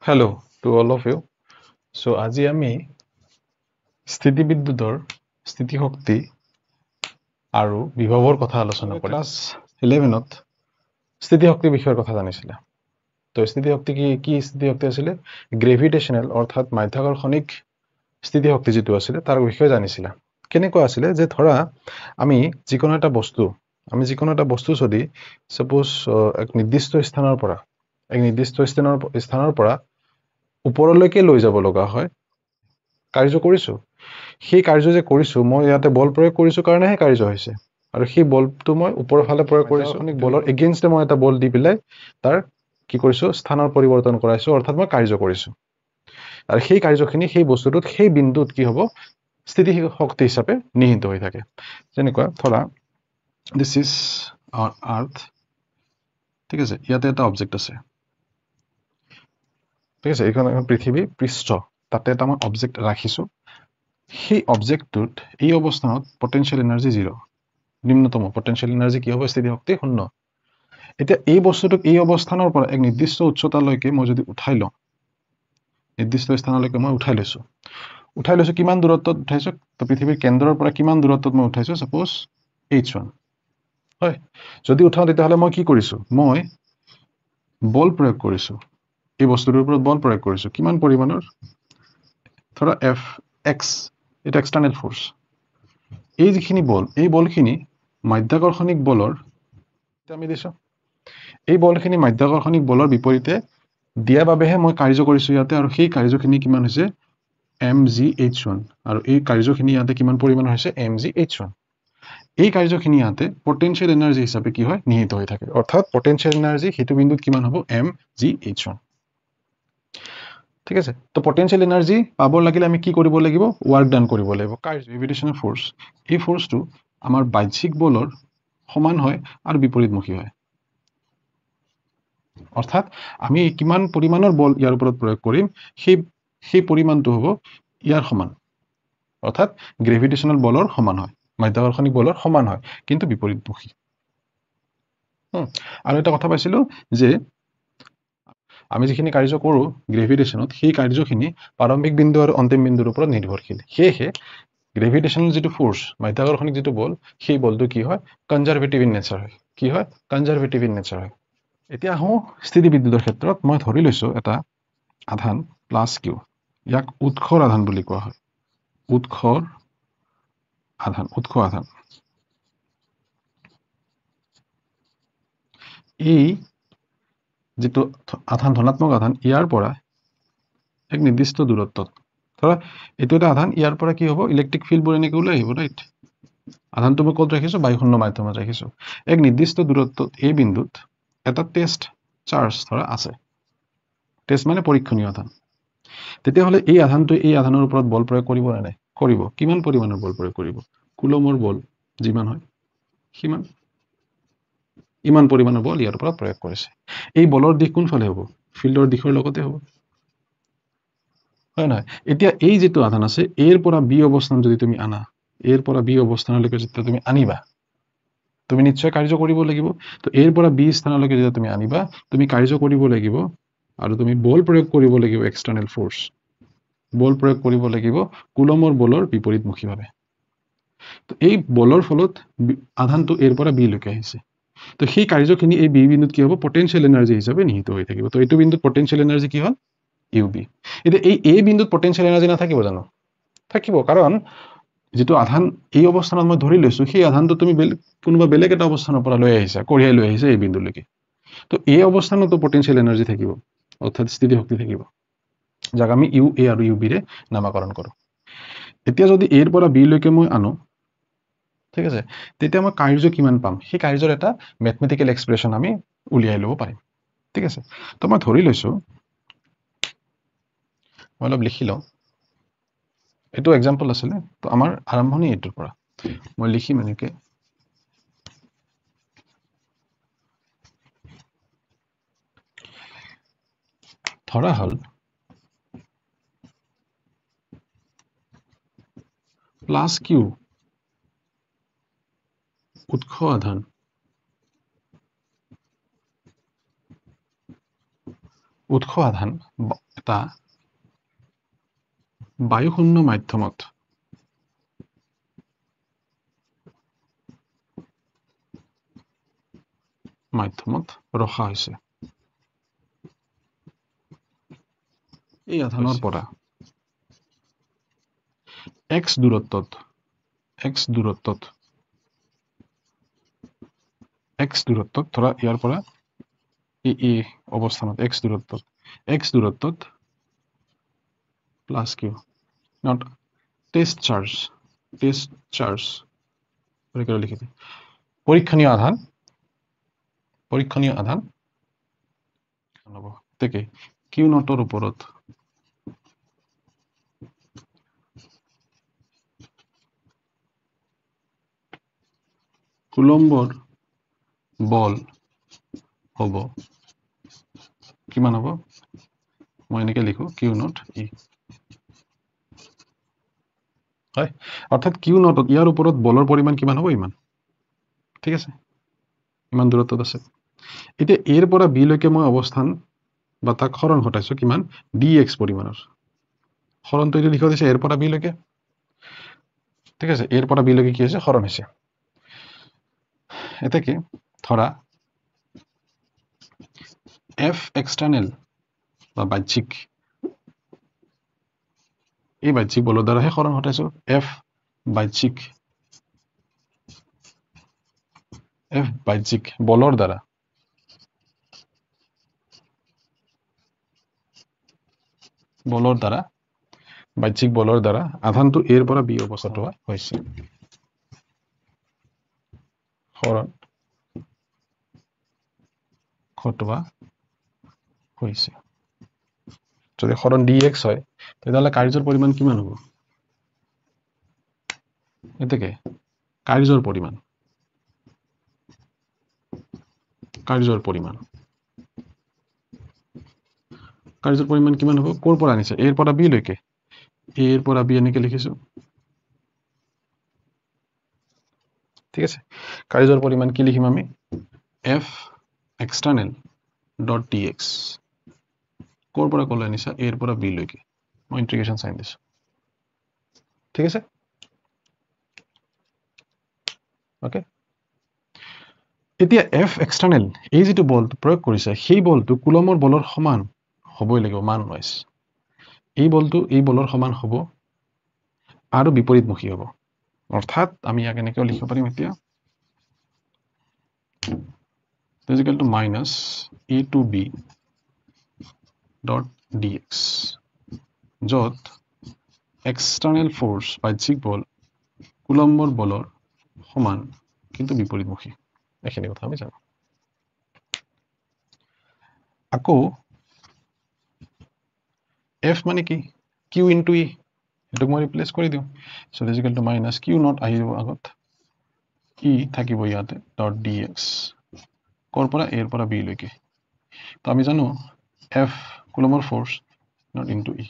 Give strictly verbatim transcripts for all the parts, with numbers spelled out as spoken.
Hello to all of you. So আজি আমি স্থিতিবিদ্যুতৰ স্থিতিশক্তি আৰু বিভৱৰ কথা আলোচনা কৰিম। ক্লাছ ইলেভেনত স্থিতিশক্তি বিষয়ৰ কথা জানিছিলে। তো স্থিতিশক্তি কি কি স্থিতিশক্তি আছিলে? গ্ৰেভিটেশ্যনেল অৰ্থাৎ মাধ্যাকৰ্ষণিক স্থিতিশক্তি যিটো আছিলে তাৰ বিষয়ে জানিছিলা। কেনেকুৱা আছিলে যে ধৰা আমি যিকোনো এটা বস্তু আমি যিকোনো এটা বস্তু যদি সাপোজ এক নিৰ্দিষ্ট স্থানৰ পৰা এক নিৰ্দিষ্ট স্থানৰ স্থানৰ পৰা ওপৰলৈকে লৈ যাব লগা হয় কাৰ্য কৰিছো সেই কাৰ্য যে কৰিছো মই ইয়াতে বল প্ৰয়োগ কৰিছো কাৰণেহে কাৰ্য হৈছে আৰু সেই বলটো মই ওপৰৰ ফালে প্ৰয়োগ কৰিছো বলৰ এগেইনষ্টে মই এটা বল দি পেলাই তাৰ কি কৰিছো স্থানৰ পৰিৱৰ্তন কৰাইছো অৰ্থাৎ মই কাৰ্য কৰিছো আৰু সেই কাৰ্যখিনি সেই বস্তুটোত সেই বিন্দুত কি হ'ব স্থিতি শক্তি হিচাপে নিহিত হৈ থাকে যেনেকুৱা ধৰা দিস ইজ আওয়ার আর্থ ঠিক আছে ইয়াতে এটা অবজেক্ট আছে ঠিক আছে এইখন এখন পৃথিৱী পৃষ্ঠ তাতে এটা মই অবজেক্ট ৰাখিছো সেই অবজেক্টটোত এই অৱস্থানত পটেনশিয়াল এনাৰ্জি জিৰ' নিম্নতম পটেনশিয়াল এনাৰ্জি কি হ'ব স্থিতি শক্তি শূন্য এতিয়া এই বস্তুটোক এই অৱস্থানৰ পৰা এক নিৰ্দিষ্ট উচ্চতালৈকে মই যদি উঠাই লওঁ নিৰ্দিষ্ট স্থানলৈকে মই উঠাই লৈছো উঠাই লৈছো কিমান দূৰত্বত উঠাইছো তো পৃথিৱীৰ কেন্দ্ৰৰ পৰা কিমান দূৰত্বত মই উঠাইছো সাপোজ এইচ ওৱান হয় যদি উঠাও তেতিয়াহ'লে মই কি কৰিছো মই বল প্ৰয়োগ কৰিছো এই বস্তুটোৰ ওপৰত বল প্ৰয়োগ কৰিছো কিমান পৰিমাণৰ ধৰা এফ এক্স এটা এক্সটাৰ্নেল ফোর্স এই যিখিনি বল এই বলখিনি মাধ্যাকৰ্ষণিক বলৰ আমি দিছো এই বলখিনি মাধ্যাকৰ্ষণিক বলৰ বিপৰীতে দিয়া বাবেহে মই কাৰ্য কৰিছো ইয়াতে আৰু সেই কাৰ্যখিনি কিমান হৈছে এম জি এইচ ওৱান আৰু এই কাৰ্যখিনি ইয়াতে কিমান পৰিমাণৰ হৈছে এম জি এইচ ওৱান এই কাৰ্যখিনি ইয়াতে পটেনশিয়াল এনাৰ্জি হিচাপে কি হয় নিহিত হৈ থাকে অৰ্থাৎ পটেনশিয়াল এনাৰ্জি হেতু বিন্দুত কিমান হ'ব এম জি এইচ ওৱান ঠিক আছে তো পটেনশিয়াল এনাৰ্জি পাব লাগিলে আমি কি কৰিব লাগিব ওয়ার্ক ডান কৰিব লাগিব কাৰ্য গ্ৰেভিটেশনাল ফোর্স এই ফোর্সটো আমাৰ বাহ্যিক বলৰ সমান হয় আৰু বিপৰীতমুখী হয় অৰ্থাৎ আমি কিমান পৰিমাণৰ বল ইয়াৰ ওপৰত প্ৰয়োগ কৰিম সেই সেই পৰিমাণটো হ'ব ইয়াৰ সমান অৰ্থাৎ গ্ৰেভিটেশনাল বলৰ সমান হয় মাধ্যাকৰ্ষণিক বলৰ সমান হয় কিন্তু বিপৰীতমুখী আৰু এটা কথা পাইছিলো যে আমি যিখিনি কাৰ্য কৰো গ্ৰেভিটেশনত সেই কাৰ্যখিনি প্ৰাৰম্ভিক বিন্দু আৰু অন্তিম বিন্দুৰ ওপৰত নিৰ্ভৰশীল সেয়েহে গ্ৰেভিটেশনাল যেটো ফোর্স মাধ্যাকৰ্ষণিক যেটো বল সেই বলটো কি হয় কনজারভেটিভ ইন নেচাৰ হয় কি হয় কনজারভেটিভ ইন নেচাৰ হয় এতিয়া আহো স্থিতিবিদ্যুতৰ ক্ষেত্ৰত মই ধৰি লৈছো এটা আধান প্লাস কিউ ইয়াক উৎসৰ আধান বুলি কোৱা হয় উৎসৰ আধান উৎস আধান এই যেটো আধান ধনাত্মক আধান ইয়াৰ পৰা এক নিৰ্দিষ্ট দূৰত্বত ধৰা এটো এটা আধান ইয়াৰ পৰা কি হ'ব ইলেক্ট্ৰিক ফিল্ড বোৰ এনেকৈ ওলাই আহিব ৰাইট আধানটো মই ক'ত ৰাখিছো বায়ুশূন্য মাধ্যমত ৰাখিছো এক নিৰ্দিষ্ট দূৰত্বত এই বিন্দুত এটা টেষ্ট চাৰ্জ ধৰা আছে টেষ্ট মানে পৰীক্ষণীয় আধান তেতিয়াহ'লে এই আধানটো এই আধানৰ ওপৰত বল প্ৰয়োগ কৰিব নে নাই কৰিব কিমান পৰিমাণৰ বল প্ৰয়োগ কৰিব কুলমৰ বল যিমান হয় সিমান ইমান পৰিমাণৰ বল ইয়াৰ ওপৰত প্ৰয়োগ কৰিছে এই বলৰ দিশ কোনফালে হ'ব ফিল্ডৰ দিশৰ লগতে হ'ব হয় নহয় এতিয়া এই যেটো আধান আছে এৰ পৰা বি অৱস্থান যদি তুমি আনা এৰ পৰা বি অৱস্থানলৈকে যেতিয়া তুমি আনিবা তুমি নিশ্চয় কাৰ্য কৰিব লাগিব তো এৰ পৰা বি স্থানলৈকে যেতিয়া তুমি আনিবা তুমি কাৰ্য কৰিব লাগিব আৰু তুমি বল প্ৰয়োগ কৰিব লাগিব এক্সটাৰ্নেল ফোর্স বল প্ৰয়োগ কৰিব লাগিব কুলমৰ বলৰ বিপৰীতমুখীভাৱে তো এই বলৰ ফলত আধানটো এৰ পৰা বি লৈকে আহিছে তো সেই কাৰ্যখিনি এই বি বিন্দুত কি হ'ব পটেনশিয়াল এনাৰ্জি হিচাপে নিহিত হৈ থাকিব তো এইটো বিন্দুত পটেনশিয়াল এনাৰ্জি কি হ'ল ইউবি এতিয়া এই এ বিন্দুত পটেনশিয়াল এনাৰ্জি নাথাকিব জানো থাকিব কাৰণ যেটো আধান এই অৱস্থানত মই ধৰি লৈছো সেই আধানটো তুমি কোনোবা বেলেগ এটা অৱস্থানৰ পৰা লৈ আহিছা কঢ়িয়াই লৈ আহিছা এই বিন্দুলৈকে তো এই অৱস্থানতো পটেনশিয়াল এনাৰ্জি থাকিব অৰ্থাৎ স্থিতি শক্তি থাকিব যাক আমি ইউ এ আৰু ইউ বি ৰে নামকৰণ কৰো এতিয়া যদি এৰ পৰা বি লৈকে মই আনো ঠিক আছে তেতিয়া মই কাৰ্য কিমান পাম সেই কাৰ্যৰ এটা ম্যাথমেটিক্যাল এক্সপ্ৰেছন আমি উলিয়াই ল'ব পাৰিম ঠিক আছে তো মই ধৰি লৈছো মই অলপ লিখি লওঁ এটো এক্সাম্পল আছিলে তো আমাৰ আৰম্ভণি এটোৰ পৰা মই লিখিম এনেকে ধৰা হল প্লাস কিউ উৎস আধান উৎস আধান এটা বায়ুশূন্য মাধ্যমত মাধ্যমত ৰখা হৈছে এই আধানৰ পৰা x দূৰত্বত x দূৰত্বত x দূৰত্বত ধৰা ইয়াৰ পৰা এই এই অৱস্থানত x দূৰত্বত x দূৰত্বত plus q not test charge test charge পৰীক্ষা লিখি দিই পৰীক্ষণীয় আধান পৰীক্ষণীয় আধান হ'ব তেকে q নটৰ ওপৰত কুলম্বৰ বল হ'ব কিমান হ'ব মই এনেকৈ লিখো q নট e হয় অৰ্থাৎ q নটত ইয়াৰ ওপৰত বলৰ পৰিমাণ কিমান হ'ব ইমান ঠিক আছে ইমান দূৰত্বত আছে এতিয়া এৰ পৰা বি লৈকে মই অৱস্থান বা তাক হৰণ ঘটাইছো কিমান dx পৰিমাণৰ হৰণটো এইটো লিখা দিছে এৰ পৰা বি লৈকে ঠিক আছে এর পৰা বি লৈকে কি হৈছে হৰণ হৈছে এটাকে ধৰা f এক্সটার্নাল বা বাহ্যিক এই বাহ্যিক বলৰ দ্বাৰাহে হৰণ ঘটাইছো f বাহ্যিক f বাহ্যিক বলৰ দ্বাৰা বলৰ দ্বাৰা বাহ্যিক বলৰ দ্বাৰা আধানটো এৰ পৰা বি অৱস্থাত হৈছে হৰণ ঘটোৱা হৈছে যদি হৰণ dx হয় তেতিয়াহ'লে কাৰ্যৰ পৰিমাণ কিমান হ'ব এটাকে কাৰ্যৰ পৰিমাণ কাৰ্যৰ পৰিমাণ কাৰ্যৰ পৰিমাণ কিমান হ'ব কোৰ পৰা আনিছে এৰ পৰা বি লৈকে এৰ পৰা বি এনেকৈ লিখিছো ঠিক আছে কাৰ্যৰ পৰিমাণ কি লিখিম আমি f external dot dx কোৰ পৰা কলৈ আনিছা এৰ পৰা বি লৈকে মই ইন্টিগ্ৰেশন সাইন দিছো ঠিক আছে ওকে এতিয়া f external এই যেটো বল প্ৰয়োগ কৰিছে সেই বলটো কুলমৰ বলৰ সমান হ'বই লাগিব মান ওয়াইজ এই বলটো এই বলৰ সমান হ'ব আৰু বিপৰীতমুখী হ'ব অৰ্থাৎ আমি ইয়াক এনেকৈ লিখিব পাৰিম এতিয়া is equal to minus a to b dot dx যত external force বাহ্যিক বল কুলম্বৰ বলৰ সমান কিন্তু বিপৰীতমুখী এখিনি কথা আমি জানো আকৌ f মানে কি q into e এটো মই ৰিপ্লেস কৰি দিও so is equal to minus q not আহিব আগত e থাকিব ইয়াতে dot dx কোৰ পৰা এৰ পৰা বি লৈকে তো আমি জানো f কুলমৰ force not into e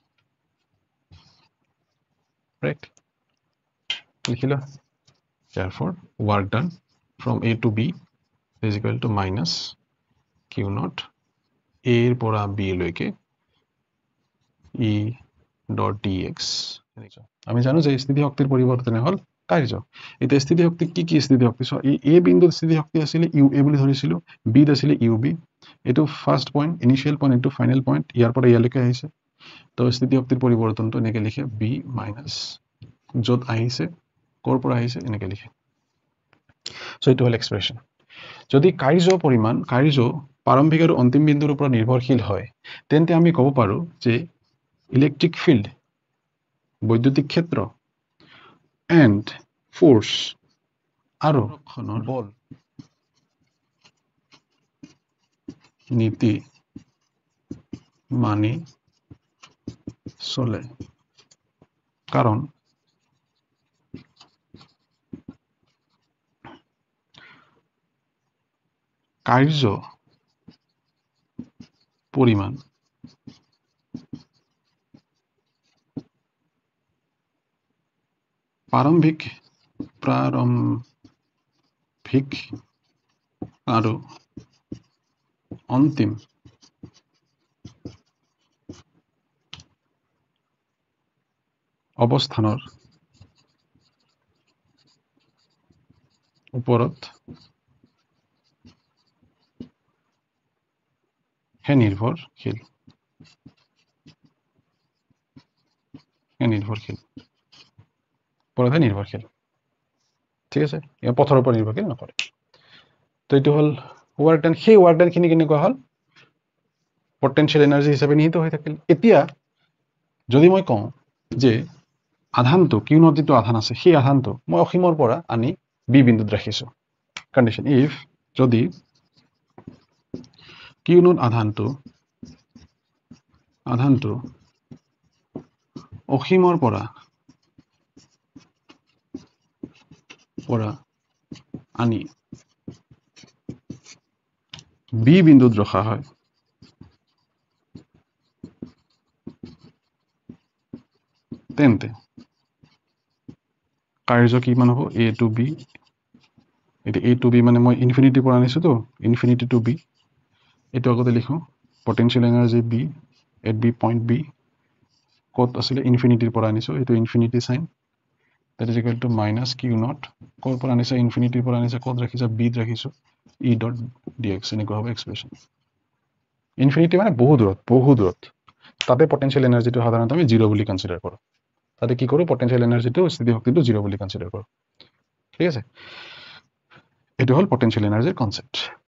right লিখিলো therefore work done from a to b is equal to minus q not এর পৰা b লৈকে e dot dx আমি জানো যে স্থিতি শক্তিৰ পৰিৱৰ্তন হল কাৰ্য এটা স্থিতি শক্তি কি কি স্থিতি শক্তি সো এই এ বিন্দুৰ স্থিতি শক্তি আছিল ইউ এ বুলি ধৰিছিল বি আছিল ইউ বি এটো first point initial point into final point ইয়াৰ পৰা ইয়ালৈকে আহিছে তো স্থিতি শক্তিৰ পৰিৱৰ্তনটো এনেকৈ লিখে বি মাইনাস যত আহিছে কোৰ পৰা আহিছে এনেকৈ লিখে সো এটো হল এক্সপ্ৰেশন যদি কাৰ্য পৰিমাণ কাৰ্য প্ৰাৰম্ভিক আৰু অন্তিম বিন্দুৰ ওপৰত নিৰ্ভৰশীল হয় তেন্তে আমি ক'ব পাৰো যে ইলেক্ট্ৰিক ফিল্ড বৈদ্যুতিক ক্ষেত্ৰ and force আৰু বল নীতি মানি চলে কাৰণ কাৰ্য পৰিমাণ প্ৰাৰম্ভিক প্ৰাৰম্ভিক আৰু অন্তিম অৱস্থানৰ ওপৰত হে নিৰ্ভৰশীল হে নিৰ্ভৰশীল ওপৰতহে নিৰ্ভৰশীল ঠিক আছে ইয়াৰ পথৰ ওপৰত নিৰ্ভৰশীল নকৰে তো এইটো হ'ল ৱৰ্ক ডান সেই ৱৰ্ক ডানখিনি কেনেকুৱা হ'ল পটেনশিয়েল এনাৰ্জি হিচাপে নিহিত হৈ থাকিল এতিয়া যদি মই কওঁ যে আধানটো কিউ নট যিটো আধান আছে সেই আধানটো মই অসীমৰ পৰা আনি বি বিন্দুত ৰাখিছো কণ্ডিশ্যন ইফ যদি কিউ নট আধানটো আধানটো অসীমৰ পৰা পৰা আনি বি বিন্দুত ৰখা হয় তেন্তে কাৰ্য কিমান হ'ব এ টু বি এটা এ টু বি মানে মই ইনফিনিটিৰ পৰা আনিছো তো ইনফিনিটি টু বি এইটো আগতে লিখো potential energy B at B point B ক'ত আছিলে ইনফিনিটিৰ পৰা আনিছো এইটো infinity sign that is equal to minus q naught ক'ৰ পৰা আনিছে ইনফিনিটিৰ পৰা আনিছে ক'ত ৰাখিছে বিত ৰাখিছো e dot dx এনেকুৱা হ'ব এক্সপ্ৰেছন ইনফিনিটি মানে বহু দূৰত বহু দূৰত তাতে পটেনশিয়েল এনাৰ্জিটো সাধাৰণতে আমি জিৰ' বুলি কনসিডাৰ কৰোঁ তাতে কি কৰোঁ পটেনশিয়েল এনাৰ্জিটো স্থিতি শক্তিটো জিৰ' বুলি কনসিডাৰ কৰোঁ ঠিক আছে এইটো হ'ল পটেনশিয়েল এনাৰ্জিৰ কনসেপ্ট